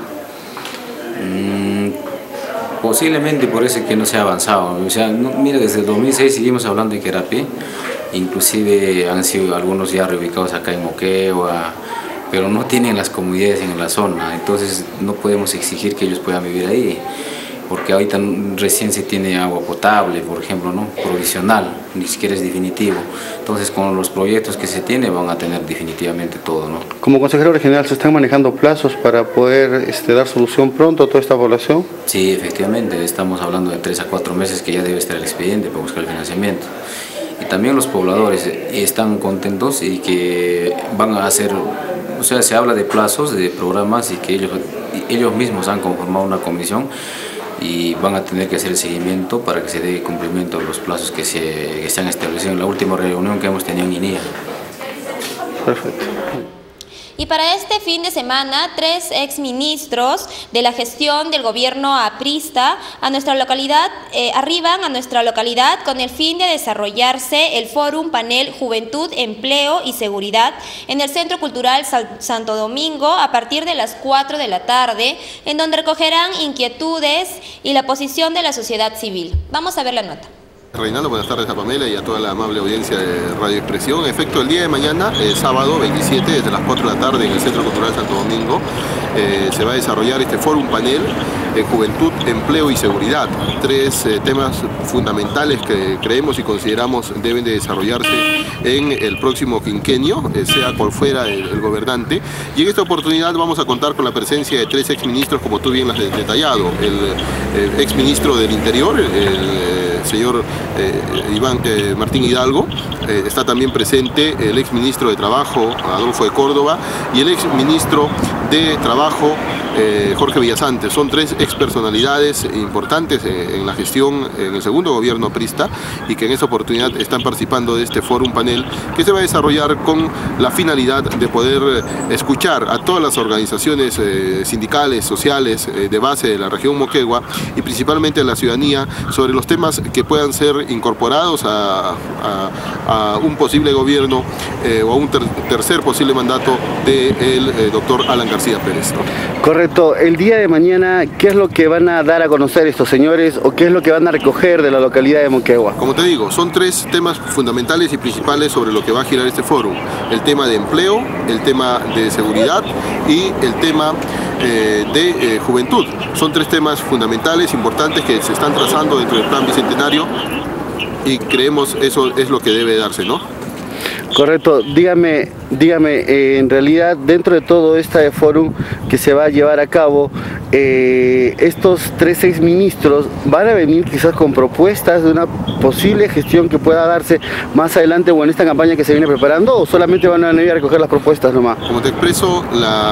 Mm, posiblemente por eso que no se ha avanzado. O sea, no, mira, desde el dos mil seis seguimos hablando de Querapí, inclusive han sido algunos ya reubicados acá en Moquegua, pero no tienen las comunidades en la zona, entonces no podemos exigir que ellos puedan vivir ahí, porque ahorita recién se tiene agua potable, por ejemplo, ¿no? Provisional, ni siquiera es definitivo. Entonces, con los proyectos que se tiene van a tener definitivamente todo, ¿no? Como consejero regional, ¿se están manejando plazos para poder este, dar solución pronto a toda esta población? Sí, efectivamente, estamos hablando de tres a cuatro meses que ya debe estar el expediente para buscar el financiamiento. Y también los pobladores están contentos y que van a hacer, o sea, se habla de plazos, de programas, y que ellos, ellos mismos han conformado una comisión y van a tener que hacer el seguimiento para que se dé cumplimiento a los plazos que se, que se han establecido en la última reunión que hemos tenido en INEA. Perfecto. Y para este fin de semana, tres exministros de la gestión del gobierno aprista a nuestra localidad, eh, arriban a nuestra localidad con el fin de desarrollarse el Fórum Panel Juventud, Empleo y Seguridad en el Centro Cultural Santo Domingo a partir de las cuatro de la tarde, en donde recogerán inquietudes y la posición de la sociedad civil. Vamos a ver la nota. Reinaldo, buenas tardes a Pamela y a toda la amable audiencia de Radio Expresión. En efecto, el día de mañana, el sábado veintisiete, desde las cuatro de la tarde en el Centro Cultural Santo Domingo, eh, se va a desarrollar este Fórum Panel de Juventud, Empleo y Seguridad. Tres eh, temas fundamentales que creemos y consideramos deben de desarrollarse en el próximo quinquenio, eh, sea cual fuera el, el gobernante. Y en esta oportunidad vamos a contar con la presencia de tres exministros, como tú bien lo has detallado. El, el exministro del Interior, el, el señor eh, Iván eh, Martín Hidalgo, eh, está también presente el exministro de Trabajo, Adolfo de Córdoba, y el exministro de Trabajo, eh, Jorge Villasante. Son tres expersonalidades importantes eh, en la gestión en el segundo gobierno aprista y que en esta oportunidad están participando de este fórum panel que se va a desarrollar con la finalidad de poder escuchar a todas las organizaciones eh, sindicales, sociales eh, de base de la región Moquegua y principalmente a la ciudadanía sobre los temas que puedan ser incorporados a, a, a un posible gobierno eh, o a un ter tercer posible mandato del eh, doctor Alan García Pérez, ¿no? Correcto. El día de mañana, ¿qué es lo que van a dar a conocer estos señores o qué es lo que van a recoger de la localidad de Moquegua? Como te digo, son tres temas fundamentales y principales sobre lo que va a girar este foro. El tema de empleo, el tema de seguridad y el tema eh, de eh, juventud. Son tres temas fundamentales, importantes, que se están trazando dentro del plan bicentenario y creemos eso es lo que debe darse, ¿no? Correcto. Dígame, dígame, eh, en realidad dentro de todo este fórum que se va a llevar a cabo, eh, estos tres exministros van a venir quizás con propuestas de una posible gestión que pueda darse más adelante o en esta campaña que se viene preparando, o solamente van a venir a recoger las propuestas nomás. Como te expreso,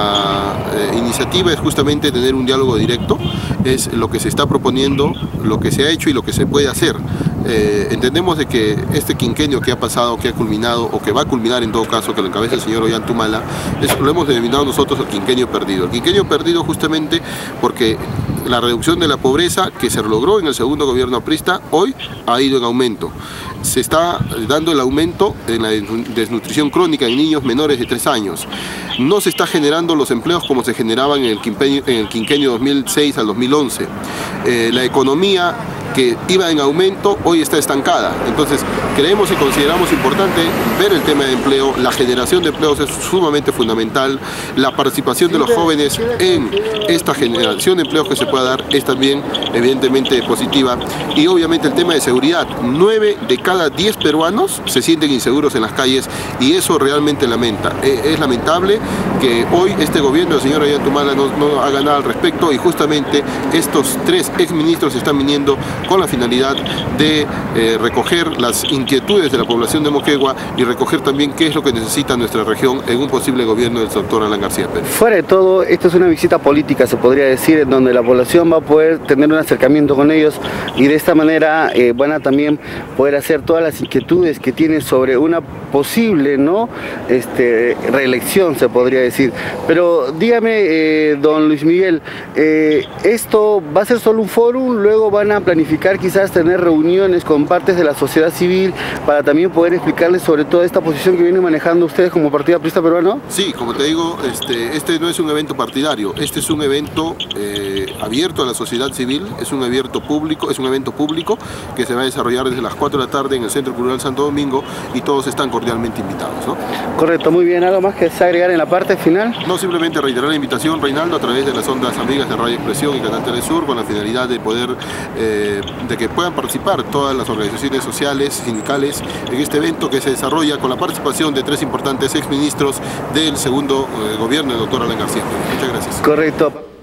la eh, iniciativa es justamente tener un diálogo directo, es lo que se está proponiendo, lo que se ha hecho y lo que se puede hacer. Eh, entendemos de que este quinquenio que ha pasado, que ha culminado o que va a culminar en todo caso, que lo encabeza el señor Ollantumala, eso lo hemos denominado nosotros el quinquenio perdido. El quinquenio perdido justamente porque la reducción de la pobreza que se logró en el segundo gobierno aprista hoy ha ido en aumento. Se está dando el aumento en la desnutrición crónica en niños menores de tres años. No se está generando los empleos como se generaban en el quinquenio, en el quinquenio dos mil seis al dos mil once. Eh, la economía que iba en aumento hoy está estancada. Entonces creemos y consideramos importante ver el tema de empleo. La generación de empleos es sumamente fundamental. La participación de los jóvenes en esta generación de empleos que se pueda dar es también evidentemente positiva. Y obviamente el tema de seguridad. nueve de cada diez peruanos se sienten inseguros en las calles y eso realmente lamenta. Es lamentable que hoy este gobierno del señor Ollantumala no, no haga nada al respecto y justamente estos tres exministros están viniendo con la finalidad de eh, recoger las inquietudes de la población de Moquegua y recoger también qué es lo que necesita nuestra región en un posible gobierno del doctor Alan García Pérez. Fuera de todo, esto es una visita política, se podría decir, en donde la población va a poder tener un acercamiento con ellos y de esta manera eh, van a también poder hacer todas las inquietudes que tienen sobre una posible, ¿no?, este, reelección, se podría decir. Pero dígame, eh, don Luis Miguel, eh, ¿esto va a ser solo un fórum? ¿Luego van a planificar quizás tener reuniones con partes de la sociedad civil para también poder explicarles sobre toda esta posición que vienen manejando ustedes como Partido Aprista Peruano? Sí, como te digo, este, este no es un evento partidario, este es un evento eh, abierto a la sociedad civil, es un evento público, es un evento público que se va a desarrollar desde las cuatro de la tarde en el Centro Cultural Santo Domingo y todos están cordialmente invitados, ¿no? Correcto, muy bien. ¿Algo más que se agregar en la parte final? No, simplemente reiterar la invitación, Reinaldo, a través de las ondas amigas de Radio Expresión y Canal Telesur, con la finalidad de poder eh, de que puedan participar todas las organizaciones sociales, sindicales, en este evento que se desarrolla con la participación de tres importantes exministros del segundo eh, gobierno del doctor Alan García. Muchas gracias. Correcto.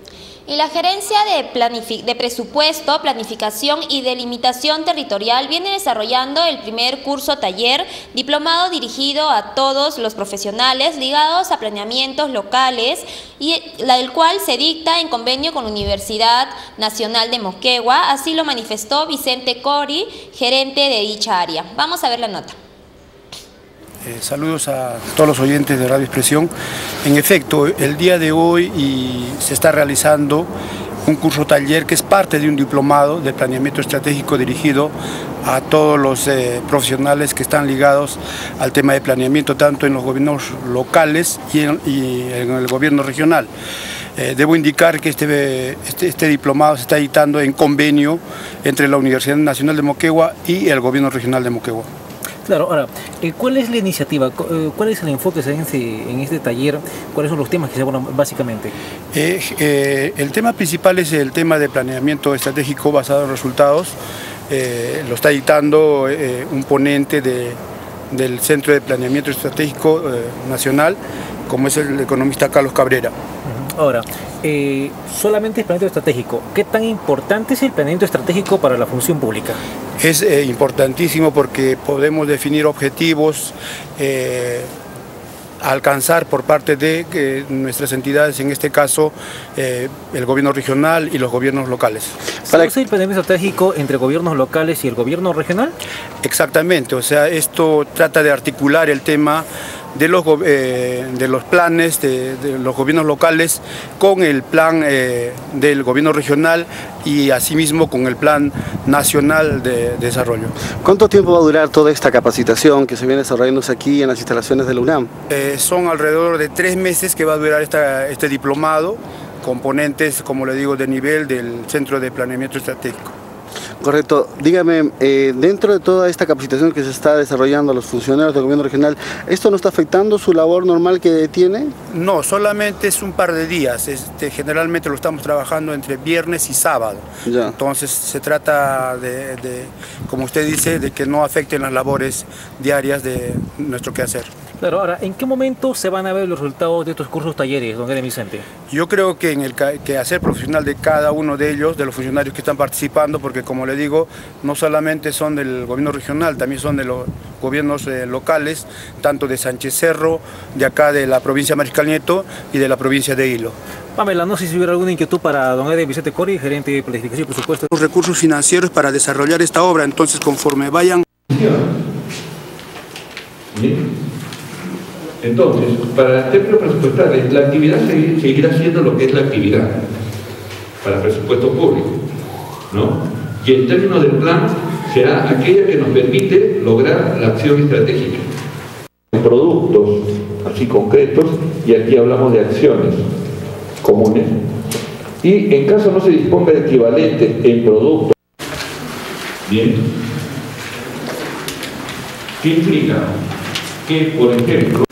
Y la Gerencia de, de Presupuesto, Planificación y Delimitación Territorial viene desarrollando el primer curso taller diplomado dirigido a todos los profesionales ligados a planeamientos locales, y la del cual se dicta en convenio con la Universidad Nacional de Moquegua. Así lo manifestó Vicente Cori, gerente de dicha área. Vamos a ver la nota. Eh, saludos a todos los oyentes de Radio Expresión. En efecto, el día de hoy y se está realizando un curso taller que es parte de un diplomado de planeamiento estratégico dirigido a todos los eh, profesionales que están ligados al tema de planeamiento, tanto en los gobiernos locales y en, y en el gobierno regional. Eh, debo indicar que este, este, este diplomado se está dictando en convenio entre la Universidad Nacional de Moquegua y el gobierno regional de Moquegua. Claro, ahora, ¿cuál es la iniciativa? ¿Cuál es el enfoque en este, en este taller? ¿Cuáles son los temas que se abordan básicamente? Eh, eh, el tema principal es el tema de planeamiento estratégico basado en resultados. Eh, lo está dictando eh, un ponente de, del Centro de Planeamiento Estratégico eh, Nacional, como es el economista Carlos Cabrera. Ahora, eh, solamente el planeamiento estratégico. ¿Qué tan importante es el planeamiento estratégico para la función pública? Es eh, importantísimo porque podemos definir objetivos eh, a alcanzar por parte de eh, nuestras entidades, en este caso eh, el gobierno regional y los gobiernos locales. ¿Para el planeamiento estratégico entre gobiernos locales y el gobierno regional? Exactamente, o sea, esto trata de articular el tema de los, eh, de los planes de, de los gobiernos locales con el plan eh, del gobierno regional y asimismo con el plan nacional de, de desarrollo. ¿Cuánto tiempo va a durar toda esta capacitación que se viene desarrollándose aquí en las instalaciones de la UNAM? Eh, son alrededor de tres meses que va a durar esta, este diplomado, componentes, como le digo, de nivel del Centro de Planeamiento Estratégico. Correcto. Dígame, eh, dentro de toda esta capacitación que se está desarrollando a los funcionarios del gobierno regional, ¿esto no está afectando su labor normal que tiene? No, solamente es un par de días. Este, generalmente lo estamos trabajando entre viernes y sábado. Ya. Entonces se trata de, de, como usted dice, de que no afecten las labores diarias de nuestro quehacer. Claro, ahora, ¿en qué momento se van a ver los resultados de estos cursos talleres, don Edem Vicente? Yo creo que en el quehacer profesional de cada uno de ellos, de los funcionarios que están participando, porque como le digo, no solamente son del gobierno regional, también son de los gobiernos eh, locales, tanto de Sánchez Cerro, de acá de la provincia de Mariscal Nieto y de la provincia de Hilo. Pamela, no sé si hubiera alguna inquietud para don Edem Vicente Cori, gerente de planificación y presupuesto. Los recursos financieros para desarrollar esta obra, entonces conforme vayan... Bien. Entonces, para términos presupuestales, la actividad seguirá siendo lo que es la actividad para presupuesto público, ¿no? Y en términos del plan, será aquella que nos permite lograr la acción estratégica. Productos así concretos, y aquí hablamos de acciones comunes, y en caso no se disponga de equivalente en productos, bien, ¿qué implica? Que, por ejemplo,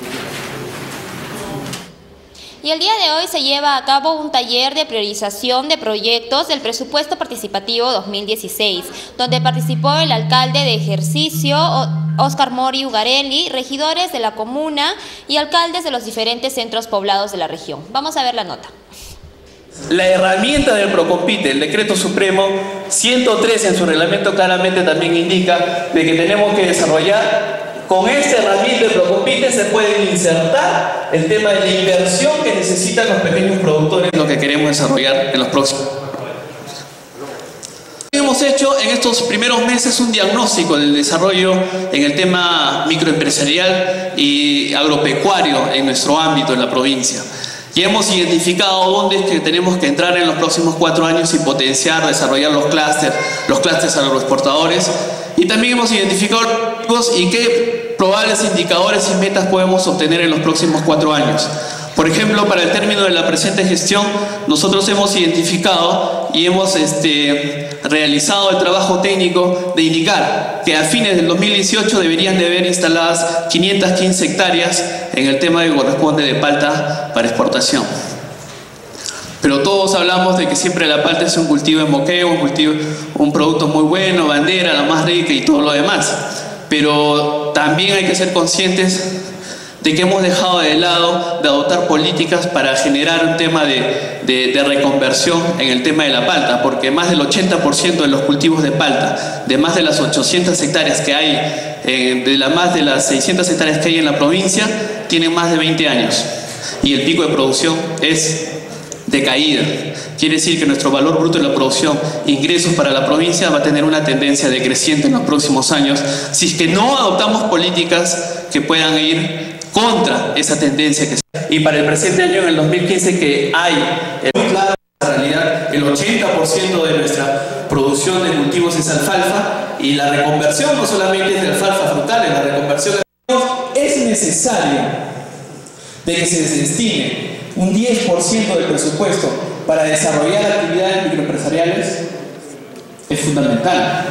y el día de hoy se lleva a cabo un taller de priorización de proyectos del presupuesto participativo dos mil dieciséis, donde participó el alcalde de ejercicio, Óscar Mori Ugarelli, regidores de la comuna y alcaldes de los diferentes centros poblados de la región. Vamos a ver la nota. La herramienta del Procompite, el decreto supremo ciento tres en su reglamento claramente también indica de que tenemos que desarrollar. Con esta herramienta del Procompite se puede insertar el tema de la inversión que necesitan los pequeños productores, lo que queremos desarrollar en los próximos. Hemos hecho en estos primeros meses un diagnóstico del desarrollo en el tema microempresarial y agropecuario en nuestro ámbito en la provincia. Y hemos identificado dónde es que tenemos que entrar en los próximos cuatro años y potenciar, desarrollar los clústeres, los clústeres agroexportadores. Y también hemos identificado y qué probables indicadores y metas podemos obtener en los próximos cuatro años. Por ejemplo, para el término de la presente gestión, nosotros hemos identificado y hemos este, realizado el trabajo técnico de indicar que a fines del dos mil dieciocho deberían de haber instaladas quinientas quince hectáreas en el tema que corresponde de palta para exportación. Pero todos hablamos de que siempre la palta es un cultivo en Moquegua, un cultivo, un producto muy bueno, bandera, la más rica y todo lo demás. Pero también hay que ser conscientes de que hemos dejado de lado de adoptar políticas para generar un tema de, de, de reconversión en el tema de la palta, porque más del ochenta por ciento de los cultivos de palta, de más de las ochocientas hectáreas que hay, eh, de la, más de las seiscientas hectáreas que hay en la provincia, tienen más de veinte años y el pico de producción es de caída. Quiere decir que nuestro valor bruto de la producción, ingresos para la provincia, va a tener una tendencia decreciente en los próximos años si es que no adoptamos políticas que puedan ir contra esa tendencia que se... Y para el presente año, en el dos mil quince, que hay muy clara en realidad el ochenta por ciento de nuestra producción de cultivos es alfalfa, y la reconversión no solamente es de alfalfa frutales, la reconversión de... es necesaria de que se destine un diez por ciento del presupuesto para desarrollar actividades microempresariales. Es fundamental,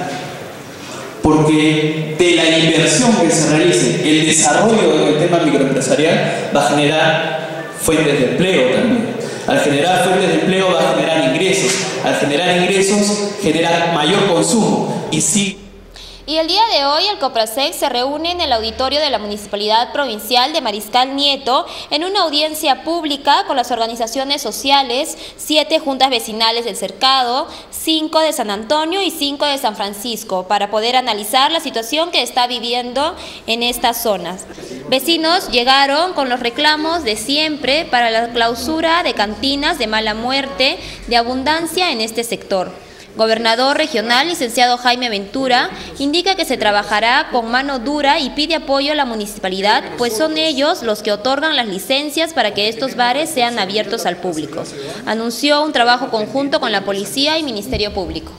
porque de la inversión que se realice, el desarrollo del tema microempresarial va a generar fuentes de empleo también. Al generar fuentes de empleo va a generar ingresos. Al generar ingresos genera mayor consumo. Y sí. Y el día de hoy el COPRASEC se reúne en el auditorio de la Municipalidad Provincial de Mariscal Nieto en una audiencia pública con las organizaciones sociales, siete juntas vecinales del Cercado, cinco de San Antonio y cinco de San Francisco, para poder analizar la situación que está viviendo en estas zonas. Vecinos llegaron con los reclamos de siempre para la clausura de cantinas de mala muerte, de abundancia en este sector. Gobernador regional, licenciado Jaime Ventura, indica que se trabajará con mano dura y pide apoyo a la municipalidad, pues son ellos los que otorgan las licencias para que estos bares sean abiertos al público. Anunció un trabajo conjunto con la policía y Ministerio Público.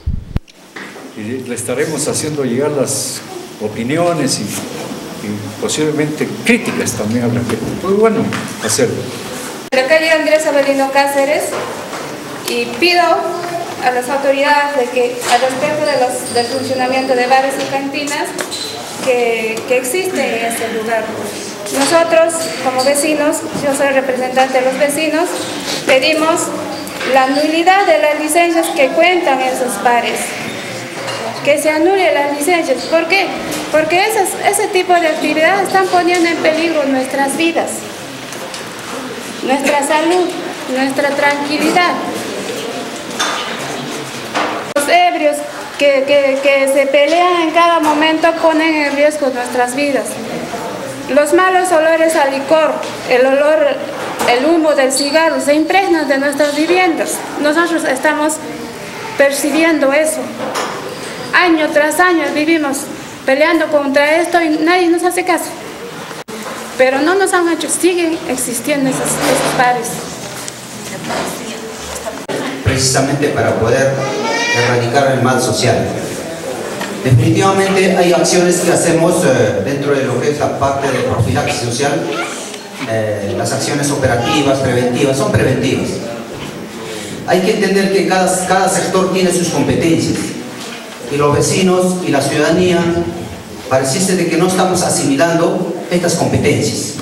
Y le estaremos haciendo llegar las opiniones y, y posiblemente críticas también al respecto. Muy bueno hacerlo. La calle Andrés Avelino Cáceres, y pido a las autoridades de que, al respecto de los, del funcionamiento de bares y cantinas que, que existen en este lugar. Nosotros, como vecinos, yo soy representante de los vecinos, pedimos la nulidad de las licencias que cuentan esos bares. Que se anule las licencias. ¿Por qué? Porque esas, ese tipo de actividades están poniendo en peligro nuestras vidas, nuestra salud, nuestra tranquilidad. Los ebrios que, que, que se pelean en cada momento ponen en riesgo nuestras vidas. Los malos olores al licor, el olor, el humo del cigarro se impregnan de nuestras viviendas. Nosotros estamos percibiendo eso. Año tras año vivimos peleando contra esto y nadie nos hace caso. Pero no nos han hecho, siguen existiendo esos, esos bares. Precisamente para poder erradicar el mal social. Definitivamente hay acciones que hacemos eh, dentro de lo que es la parte de profilaxis social. Eh, las acciones operativas, preventivas, son preventivas. Hay que entender que cada, cada sector tiene sus competencias y los vecinos y la ciudadanía pareciese de que no estamos asimilando estas competencias.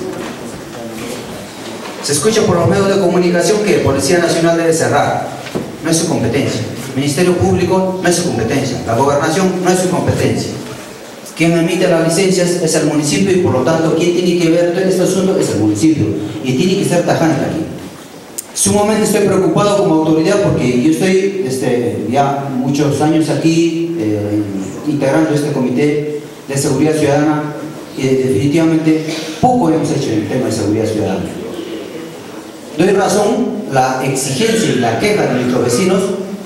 Se escucha por los medios de comunicación que la Policía Nacional debe cerrar. No es su competencia. El Ministerio Público no es su competencia. La Gobernación no es su competencia. Quien emite las licencias es el municipio y por lo tanto quien tiene que ver todo este asunto es el municipio. Y tiene que ser tajante aquí. Sumamente estoy preocupado como autoridad porque yo estoy este, ya muchos años aquí eh, integrando este comité de seguridad ciudadana y definitivamente poco hemos hecho en el tema de seguridad ciudadana. Doy razón la exigencia y la queja de nuestros vecinos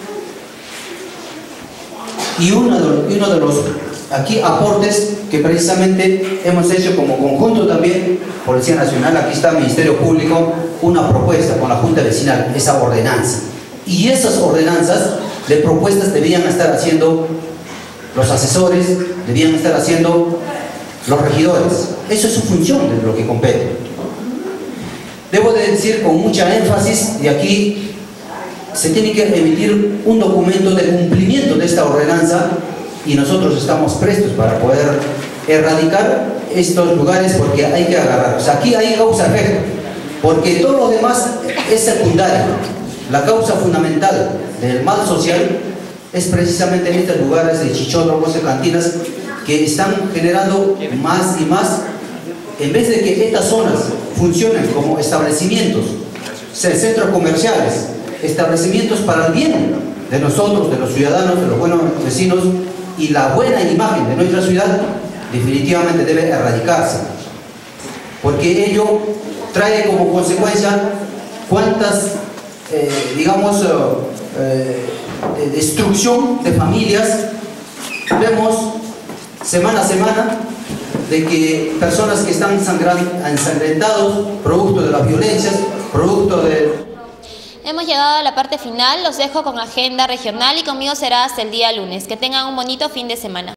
y uno de, uno de los aquí aportes que precisamente hemos hecho como conjunto también, Policía Nacional, aquí está el Ministerio Público, una propuesta con la Junta Vecinal, esa ordenanza. Y esas ordenanzas de propuestas debían estar haciendo los asesores, debían estar haciendo los regidores. Eso es su función de lo que compete. Debo de decir con mucha énfasis, y aquí se tiene que emitir un documento de cumplimiento de esta ordenanza y nosotros estamos prestos para poder erradicar estos lugares porque hay que agarrarlos. Aquí hay causa-efecto, porque todo lo demás es secundario. La causa fundamental del mal social es precisamente en estos lugares de chichódromos, de cantinas, que están generando más y más en vez de que estas zonas funcionen como establecimientos, centros comerciales, establecimientos para el bien de nosotros, de los ciudadanos, de los buenos vecinos y la buena imagen de nuestra ciudad, definitivamente debe erradicarse, porque ello trae como consecuencia cuántas, eh, digamos, eh, de destrucción de familias vemos semana a semana, de que personas que están ensangrentados producto de las violencias, producto de... Hemos llegado a la parte final, los dejo con agenda regional y conmigo será hasta el día lunes. Que tengan un bonito fin de semana.